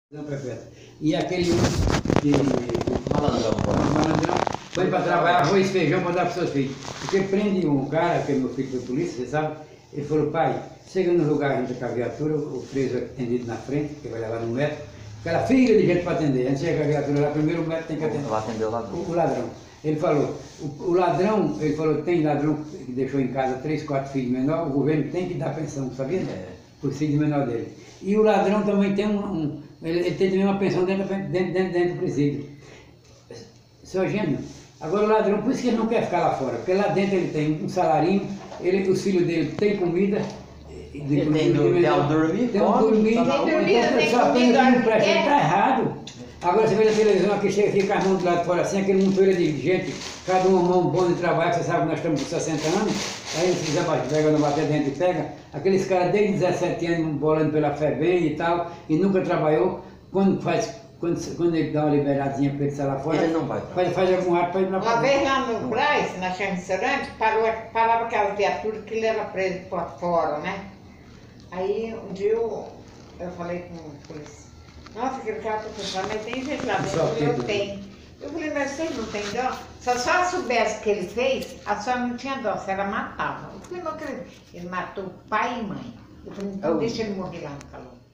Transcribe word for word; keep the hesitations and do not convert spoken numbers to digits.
E aquele de malandrão, malandrão foi para trabalhar arroz e feijão para dar para os seus filhos. Porque prende um cara, que meu filho foi polícia, você sabe? Ele falou: pai, chega no lugar onde está a viatura, o preso é atendido na frente, que vai levar no metro, aquela filha de gente para atender. Antes de chegar a viatura lá, primeiro o metro tem que atender. Vai atender o ladrão. O, o ladrão. Ele falou: o, o ladrão, ele falou, tem ladrão que deixou em casa três, quatro filhos menores, o governo tem que dar pensão, sabia? É. Por filho menor dele. E o ladrão também tem um, um ele, ele tem também uma pensão dentro, dentro, dentro, dentro do presídio. Seu Gênio, agora o ladrão, por isso que ele não quer ficar lá fora, porque lá dentro ele tem um salarinho, ele, os filhos dele têm comida, de, ele de, tem, de, do, de, tem um dormir, tem um dormir, tá então, dormida, tem só tem comida, não presta, ele é. tá errado. Agora você vê na televisão aqui, chega, fica as mãos do lado de fora assim, aquele montoeiro de gente, cada uma mão bom de trabalho, você sabe que nós estamos com sessenta anos, aí se quiser pega no bater dentro e pega, aqueles caras desde dezessete anos bolando pela FEBEM e tal, e nunca trabalhou, quando faz, quando, quando ele dá uma liberadinha para ele sair lá fora, ele não vai faz, faz algum ato para ir lá Uma para vez lá no Braz, na Chama Restaurante, parou, parava aquela viatura que ele era preso por fora, né? Aí um dia eu, eu falei com o polícia, nossa, aquele cara tá pensando, mas tem gente lá dentro, eu, eu tenho. Eu falei, mas vocês não tem dó? Se a senhora soubesse o que ele fez, a senhora não tinha dó, a senhora matava. Eu falei, não acredito. Ele matou pai e mãe. Eu falei, então Eu... deixa ele morrer lá no calor.